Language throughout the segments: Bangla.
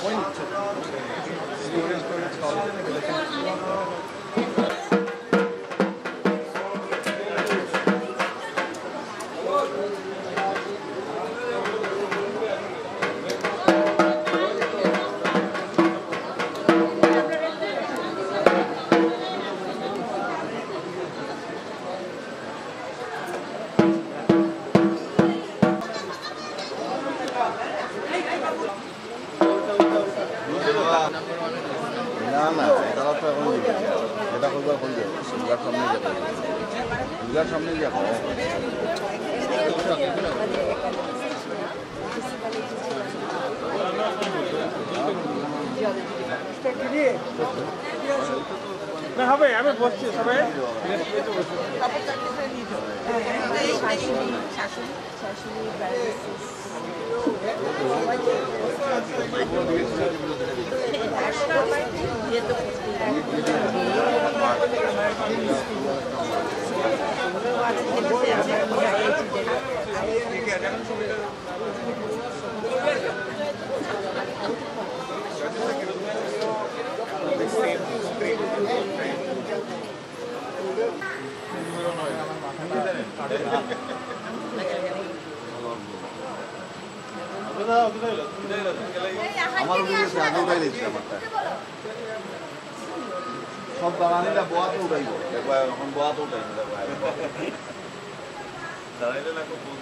না না তারা তো এখন এটা করবার করবে দুর্গার সামনে যাবো না হবে আমি বসছি সবাই আমার আগে দিচ্ছে আমারটা সব বাঙালিরা বোয়াতে উঠাইব এখন বোয়াতে উঠাইব দাঁড়াইলে না খুব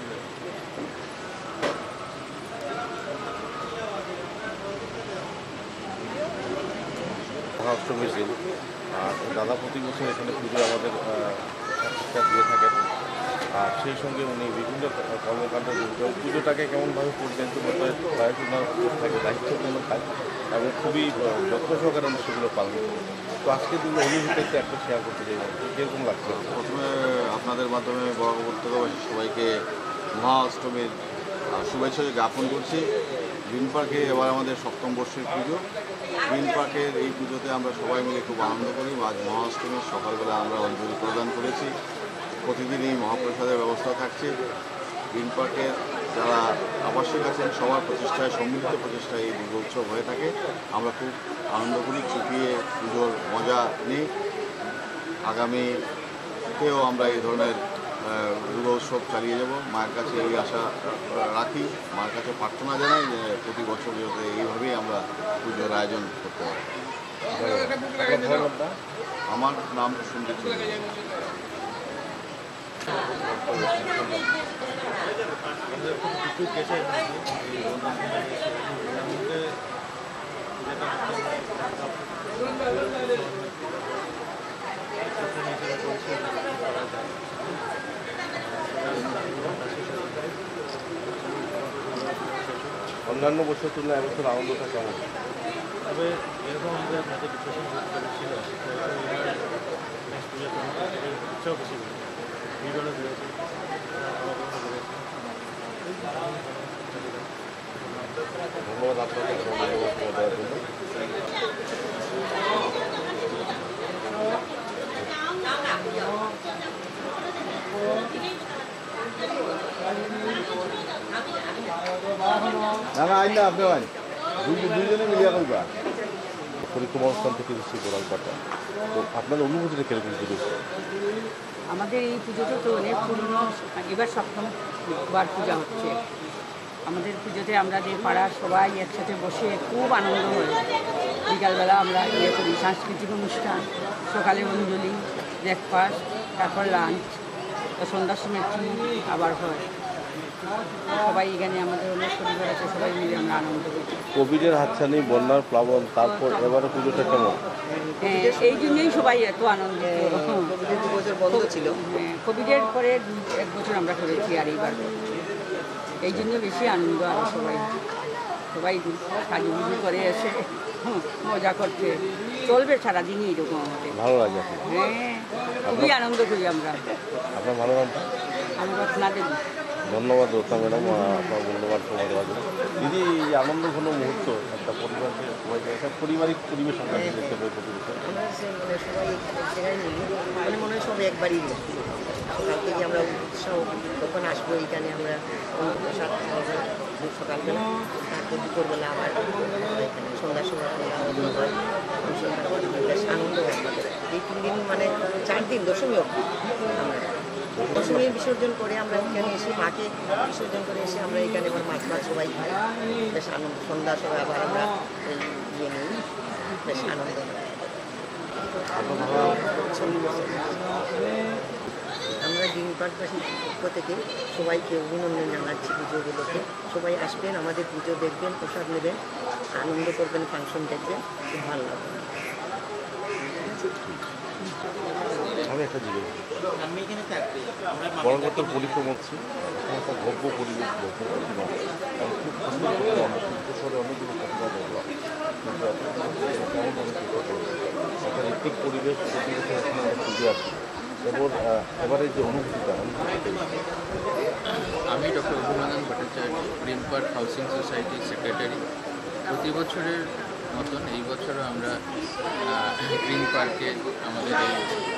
অষ্টমীর দিন আর দাদা প্রতি বছর এখানে পুজো আমাদের দিয়ে থাকেন আর সেই সঙ্গে উনি বিভিন্ন কর্মকাণ্ড পুজোটাকে কেমনভাবে পরিচালিত করতে পড়াশোনা থাকে দায়িত্বপূর্ণ কাজ এবং খুবই যত্ন সহকারে আমরা সেগুলো পালন করি। তো আজকে দিনে অনুভূতি একটা শেয়ার করতে চাই কীরকম লাগছে? প্রথমে আপনাদের মাধ্যমে বড় উপত্যকাবাসী সবাইকে মহা অষ্টমীর শুভেচ্ছা জ্ঞাপন করছি। গ্রিন পার্কে এবার আমাদের সপ্তম বর্ষের পুজো। গ্রিন পার্কের এই পুজোতে আমরা সবাই মিলে খুব আনন্দ করি। আজ মহা অষ্টমীর সকালবেলা আমরা অঞ্জলি প্রদান করেছি। প্রতিদিনই মহাপ্রসাদের ব্যবস্থা থাকছে। গ্রিন পার্কের যারা আবাসিক আছেন সবার প্রচেষ্টায় সম্মিলিত প্রচেষ্টায় এই দুর্গা উৎসব হয়ে থাকে। আমরা খুব আনন্দ করি, চুপিয়ে পুজোর মজা নিই। আগামীতেও আমরা এই ধরনের দুর্গা উৎসব চালিয়ে যাব। মায়ের কাছে এই আশা রাখি, মায়ের কাছে প্রার্থনা জানাই যে প্রতি বছর যাতে এইভাবেই আমরা পুজোর আয়োজন করতে পারি। আমার নাম সন্দীপ চৌধুরী। অন্যান্য বছর তুলনায় এবছর আনন্দটা কেমন? তবে এরকম আমাদের মাঝে ডিসকাশন ছিল নেক্সট পুজোতে ইচ্ছাও বেশি বিগড়ে দিয়েছে ধন্যবাদ আপনাকে দেওয়ার জন্য। না না আইন না আপনি আইন দুইজনে মিলিয়া করবা পরিক্রমা অনুষ্ঠান থেকে এসেছি গোলালপাটা। তো আপনার অনুভূতিটা কিরকম ছিল? আমাদের এই পুজোটা তো অনেক পুরনো, এবার সপ্তমবার পূজা হচ্ছে। আমাদের পুজোতে আমাদের পাড়ার সবাই একসাথে বসে খুব আনন্দ হয়। বিকালবেলা আমরা ইয়ে করি সাংস্কৃতিক অনুষ্ঠান, সকালে অঞ্জলি, ব্রেকফাস্ট, তারপর লাঞ্চ, সন্ধ্যার সময় টি আবার হয়। সবাই এখানে আমাদের অনেক পরিবার আছে, সবাই মিলে আমরা আনন্দ করি। কোভিডের হাতছানি, বন্যার প্লাবন, তারপর এবারে পুজোটা কেমন? হ্যাঁ, এই জন্যই সবাই এত আনন্দিত। কোভিডের 2 বছর বন্ধ ছিল। হ্যাঁ, কোভিডের পরে 1 বছর আমরা করেছি আর এইবার এই জন্য বেশি আনন্দ। আর সবাই সাজুগুজু করে এসে মজা করতে চলবে সারাদিনই এরকম আমাদের। ভালো লাগে? হ্যাঁ, খুবই আনন্দ করি আমরা। আপনার ভালো নামটা? আমি রত্না দেবী। ধন্যবাদ রত্না ম্যাডাম, আপনার মূল্যবান সময় দেওয়ার জন্য। দিদি, এই আনন্দঘন মুহূর্ত একটা পরিবারকে সবাইকে একটা পারিবারিক পরিবেশ আমরা দেখতে পাই প্রতি বছর। মানে সবাই সেখানে মানে মনে হয় সব একবারই কাল থেকে আমরা উৎসাহ তখন আসবো এখানে আমরা প্রসাদ খাওয়াবো। সকালবেলা, তারপর দুপুরবেলা আবার এখানে সন্ধ্যার সময় আয়োজন হয়। অনুষ্ঠানটা বেশ আনন্দ হয় আমাদের এই 3 দিন, মানে 4 দিন, দশমী অবধি। আমরা দশমী বিসর্জন করে আমরা এখানে এসে মাকে বিসর্জন করে এসে আমরা এখানে আবার মাছ ভাত সবাই খাই, বেশ আনন্দ। সন্ধ্যার সময় আবার আমরা এই ইয়ে নিই, বেশ আনন্দ হয়। আমরা গ্রিন পার্কবাসীর পক্ষ থেকে সবাইকে অভিনন্দন জানাচ্ছি পুজোগুলোকে। সবাই আসবেন, আমাদের পুজো দেখবেন, প্রসাদ নেবেন, আনন্দ করবেন, ফাংশন দেখবেন, খুব ভালো লাগবে। আমি একটা জিনিস বড়গতর পরিক্রমা হচ্ছে একটা ভব্য পরিবেশ, ভব্য প্রতিমা, এবং খুব সুন্দর প্রতিমা। আমরা শিল্পস্বরে অনেকগুলো প্রতিমা দেখলাম, কিন্তু কেমন অনেক চেষ্টা করবো একটা ঋত্বিক পরিবেশ, পরিবেশে এখানে আমরা পুজো আসি। এবার এবারে যে অনুভূতিটা আমি doctor Abhinandan Bhattacharya, Green Park housing সোসাইটির সেক্রেটারি। প্রতি বছরের মতন এই বছরও আমরা গ্রিন পার্কে আমাদের এই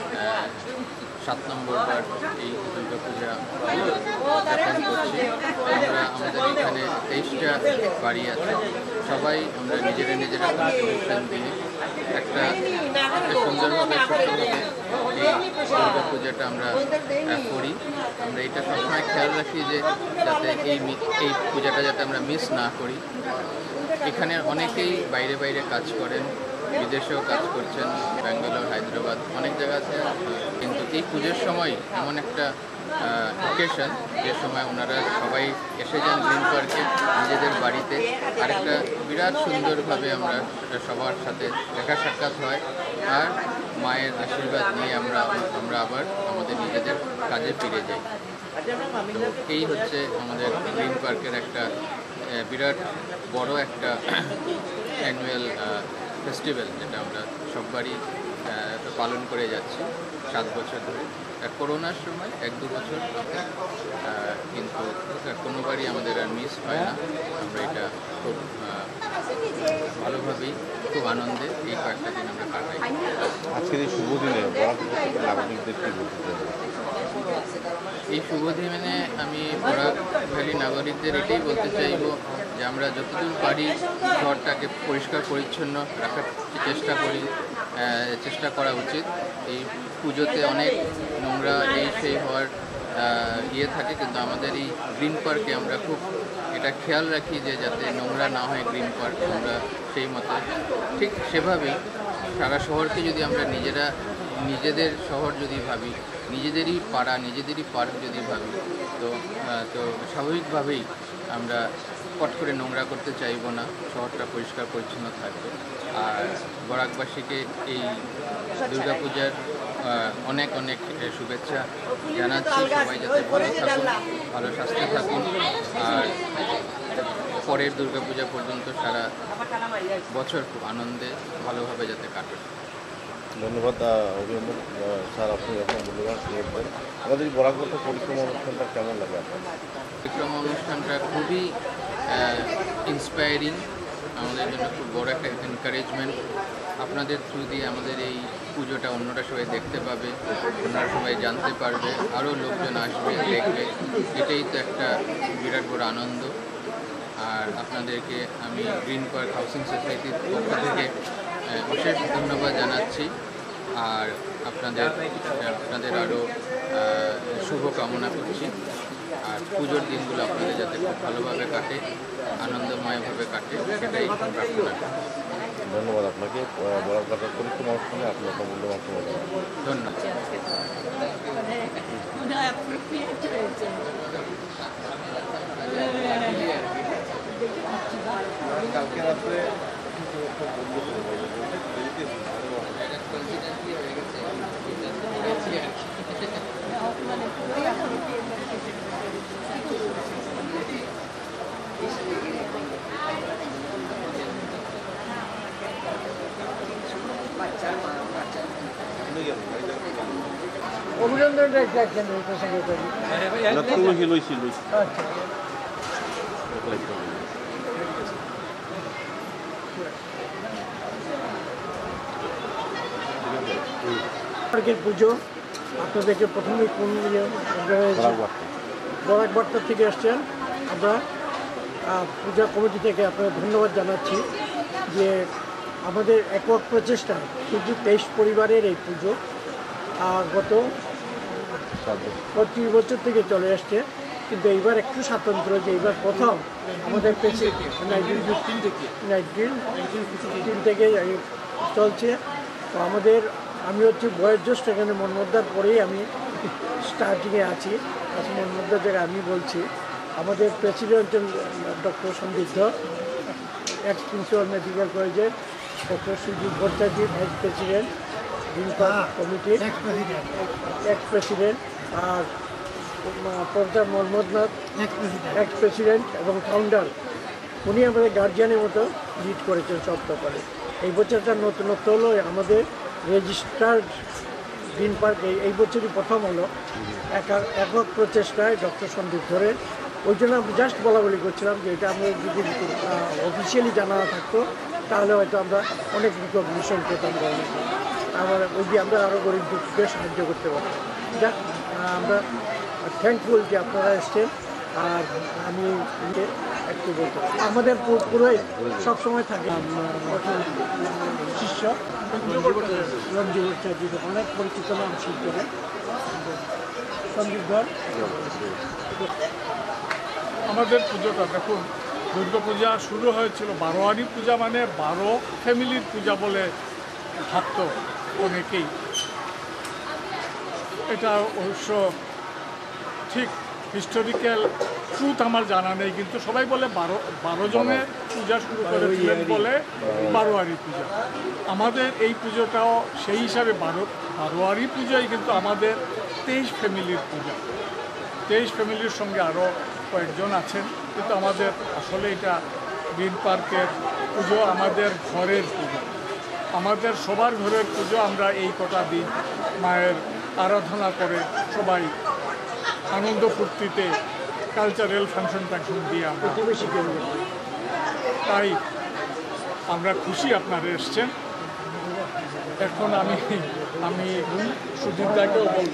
7 নম্বর বার এই দুর্গাপূজা উদযাপন করছি। আমরা আমাদের এখানে 23টা বাড়ি আছে, সবাই আমরা নিজেরা কন্ট্রিবিউশন দিয়ে একটা সুন্দরভাবে ছোট্টভাবে এই দুর্গাপূজাটা আমরা করি। আমরা এটা সবসময় খেয়াল রাখি যে যাতে এই পূজাটা যাতে আমরা মিস না করি। এখানে অনেকেই বাইরে কাজ করেন, বিদেশেও কাজ করছেন, ব্যাঙ্গালোর, হায়দ্রাবাদ, অনেক জায়গা আছে। কিন্তু এই পুজোর সময় এমন একটা অকেশন যে সময় ওনারা সবাই এসে যান গ্রিন পার্কে নিজেদের বাড়িতে। আরেকটা বিরাট সুন্দরভাবে আমরা সবার সাথে দেখা সাক্ষাৎ হয়, আর মায়ের আশীর্বাদ নিয়ে আমরা আবার আমাদের নিজেদের কাজে ফিরে যাই। তো এই হচ্ছে আমাদের গ্রিন পার্কের একটা বিরাট বড় একটা অ্যানুয়াল ফেস্টিভ্যাল, যেটা আমরা সববারই পালন করে যাচ্ছি 7 বছর ধরে। করোনার সময় 1-2 বছর, কিন্তু কোনোবারই আমাদের আর মিস হয় না। আমরা এটা খুব ভালোভাবেই, খুব আনন্দে এই কয়েকটা দিন আমরা কাটাই। আজকের এই শুভ দিনে নাগরিকদের কি বলতে চাই? এই শুভ দিনে আমি বরাক ভ্যালি নাগরিকদের এটাই বলতে চাইব যে আমরা যতদূর পারি শহরটাকে পরিষ্কার পরিচ্ছন্ন রাখার চেষ্টা করা উচিত। এই পুজোতে অনেক নোংরা সেই হওয়ার থাকে, কিন্তু আমাদের এই গ্রিন পার্কে আমরা খুব এটা খেয়াল রাখি যে যাতে নোংরা না হয় গ্রিন পার্ক। আমরা সেই মতো ঠিক সেভাবেই সারা শহরকে যদি আমরা নিজেদের শহর যদি ভাবি, নিজেদেরই পাড়া, নিজেদেরই পার্ক যদি ভাবি, তো স্বাভাবিকভাবেই আমরা পট করে নোংরা করতে চাইব না, শহরটা পরিষ্কার পরিচ্ছন্ন থাকবে। আর বরাকবাসীকে এই দুর্গাপূজার অনেক শুভেচ্ছা জানাচ্ছি। সবাই যাতে ভালো থাকুন, ভালো স্বাস্থ্যে থাকুন, আর পরের দুর্গাপূজা পর্যন্ত সারা বছর খুব আনন্দে ভালোভাবে যাতে কাটে। ধন্যবাদ অভিনন্দন স্যার, আপনি আপনার মূল্যবান সুযোগ দেন। আমাদের এই বরাকগত পরিক্রমা অনুষ্ঠানটা কেমন লাগে আপনার? পরিক্রমা অনুষ্ঠানটা খুবই ইন্সপায়ারিং, আমাদের জন্য খুব বড় একটা এনকারেজমেন্ট। আপনাদের থ্রু দিয়ে আমাদের এই পুজোটা অন্যরা সবাই দেখতে পাবে, অন্যরা সবাই জানতে পারবে, আরও লোকজন আসবে, দেখবে। এটাই তো একটা বিরাট বড় আনন্দ। আর আপনাদেরকে আমি গ্রিন পার্ক হাউসিং সোসাইটির পক্ষ থেকে বিশেষ ধন্যবাদ জানাচ্ছি, আর আপনাদের আরও শুভ কামনা করছি। আর পুজোর দিনগুলো আপনাদের যাতে খুব ভালোভাবে কাটে, আনন্দময়ভাবে কাটে, সেটাই প্রার্থনা করি। ধন্যবাদ আপনাকে। বরাকগত পরিক্রমা অনুষ্ঠানে আপনার মূল্যবান সময় দেন। ধন্যবাদ। কালকে রাত্রে অভিনন্দন রাখছেন লইছি পার্কের পুজো আপনাদেরকে প্রথমেই বরাকবার্তা থেকে আসছেন। আমরা পূজা কমিটি থেকে আপনাদের ধন্যবাদ জানাচ্ছি যে আমাদের একক প্রচেষ্টায় শুধু 23 পরিবারের এই পুজো গত 25 বছর থেকে চলে আসছে, কিন্তু এইবার একটু স্বাতন্ত্র্য যে এইবার প্রথম আমাদের 1915 থেকে চলছে। তো আমি হচ্ছে বয়োজ্যেষ্ঠ, এখানে মন্মথদার পরেই আমি স্টার্টিংয়ে আছি। আচ্ছা, মন্মথদার জায়গায় আমি বলছি, আমাদের president doctor Samriddha, ex principal medical কলেজের doctor Sujit Bhattacharya, vice president Green Park কমিটির এক্স প্রেসিডেন্ট, আর প্রফেসর মোহাম্মদনাথ এক্স প্রেসিডেন্ট এবং ফাউন্ডার, উনি আমাদের গার্জিয়ানের মতো লিড করেছেন সব ব্যাপারে। এই বছরটা নতুনত্ব হলো আমাদের রেজিস্টার্ড গ্রিন পার্ক এই বছরই প্রথম হলো একক প্রচেষ্টায় ডক্টর সন্দীপ ধরে। ওই জন্য আমি জাস্ট বলা করছিলাম যে এটা আমাদের যদি অফিসিয়ালি জানানো থাকতো তাহলে হয়তো আমরা অনেক রিকগনিশন পেতাম গভর্নমেন্ট, আবার ওই দিয়ে আমরা আরও গরিব দুঃখীকে সাহায্য করতে পারতাম। যাক, আমরা থ্যাঙ্কফুল যে আপনারা এসছেন। আর আমি একটু বলতে আমাদের পুরোই সবসময় থাকে শিষ্য রঞ্জু ভট্টাচার্য, অনেক পরিচিত নাম শিল্পীরা সন্দীপ ধর। আমাদের পুজোটা দেখুন, দুর্গাপূজা শুরু হয়েছিল বারোয়ারি পূজা, মানে 12 ফ্যামিলির পূজা বলে ভাবত অনেকেই। এটা অবশ্য ঠিক হিস্টোরিক্যাল ট্রুথ আমার জানা নেই, কিন্তু সবাই বলে 12 জনের পূজা শুরু করেছিলেন বলে বারোয়ারি পূজা। আমাদের এই পুজোটাও সেই হিসাবে বারোয়ারি পূজাই, কিন্তু আমাদের 23 ফ্যামিলির পূজা। 23 ফ্যামিলির সঙ্গে আরও কয়েকজন আছেন, কিন্তু আমাদের আসলে এটা গ্রিন পার্কের পুজো, আমাদের ঘরের পুজো, আমাদের সবার ঘরের পুজো। আমরা এই কটা দিন মায়ের আরাধনা করে সবাই আনন্দ ফুর্তিতে কালচারাল ফাংশন দিয়ে আমরা তাই আমরা খুশি আপনারা এসছেন। এখন আমি সুজিত দাকেও বলবো।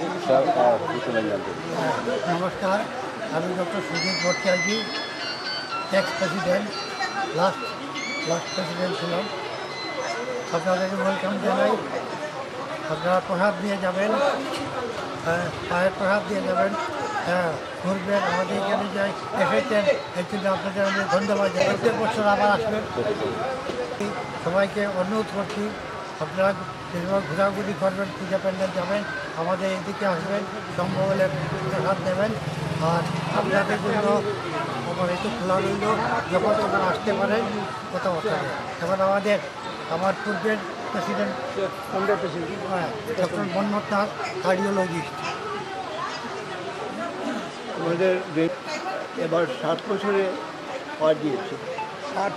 নমস্কার, আমি doctor Sujit Bhattacharya, ex president, last president ছিলাম। আপনাদেরকে ওয়েলকাম জানাই। আপনারা প্রসাদ দিয়ে যাবেন, পায়ের প্রসাদ দিয়ে যাবেন, ঘুরবেন। আমাদের এখানে যাই এসেছেন, এর জন্য আপনাদের অনেক ধন্যবাদ। প্রত্যেক বছর আবার আসবেন। সবাইকে অনুরোধ করছি, আপনারা যেভাবে ঘোরাঘুরি করবেন, পূজা প্যান্ডেল যাবেন, আমাদের এদিকে আসবেন, সম্ভব হলে প্রসাদ দেবেন। আর আপনাদের জন্য আমার একটু খোলা রইল, যখন তখন আসতে পারেন, কথাবার্তা নেই। এবার আমার পূর্বের প্রেসিডেন্ট, ডক্টর মোহাম্মদনাথ, কার্ডিওলজিস্ট। আমাদের এবার 7 বছরে পা দিয়েছে, 7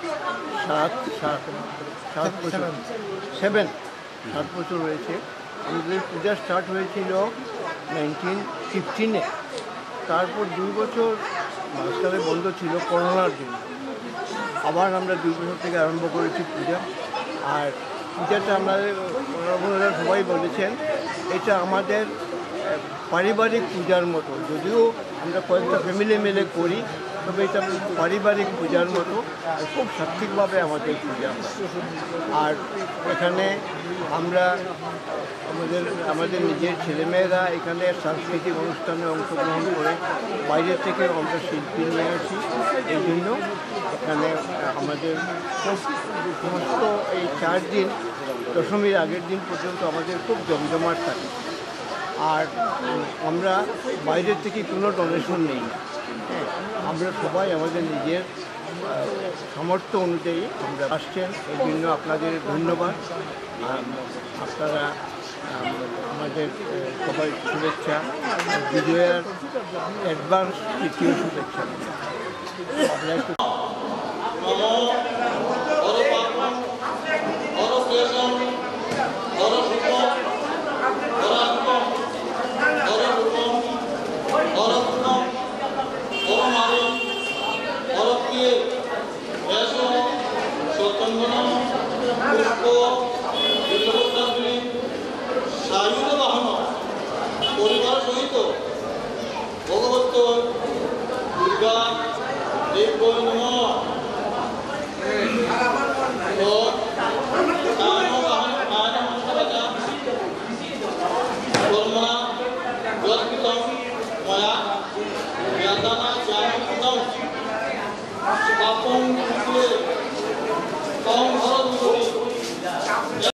বছর হয়েছে। আমাদের পূজা স্টার্ট হয়েছিল 1915-এ। তারপর 2 বছর মাঝখানে বন্ধ ছিল করোনার জন্য। আবার আমরা 2 বছর থেকে আরম্ভ করেছি পূজা। আর পূজাটা আমাদের সবাই বলেছেন এটা আমাদের পারিবারিক পূজার মতো, যদিও আমরা কয়েকটা ফ্যামিলি মিলে করি, তবে এটা পারিবারিক পূজার মতো খুব সাত্ত্বিকভাবে আমাদের পূজা হয়। আর এখানে আমরা আমাদের নিজের ছেলেমেয়েরা এখানে সাংস্কৃতিক অনুষ্ঠানে অংশগ্রহণ করে, বাইরে থেকে আমরা শিল্পী নিয়ে আসি। এই জন্য এখানে আমাদের সমস্ত এই 4 দিন, দশমীর আগের দিন পর্যন্ত আমাদের খুব জমজমাট থাকে। আর আমরা বাইরের থেকে কোনো ডোনেশন নেই না। আমরা সবাই আমাদের নিজের সামর্থ্য অনুযায়ী আমরা আসছেন, এই জন্য আপনাদের ধন্যবাদ। আপনারা আমাদের সবাই শুভেচ্ছা, বিজয়ার অ্যাডভান্স তৃতীয় শুভেচ্ছা। আপনারা একটু পরিবার সহিত ভগবত দুর্গা দেব নমঃ 야단아 자유구당 가뽕 구구의 가운하라도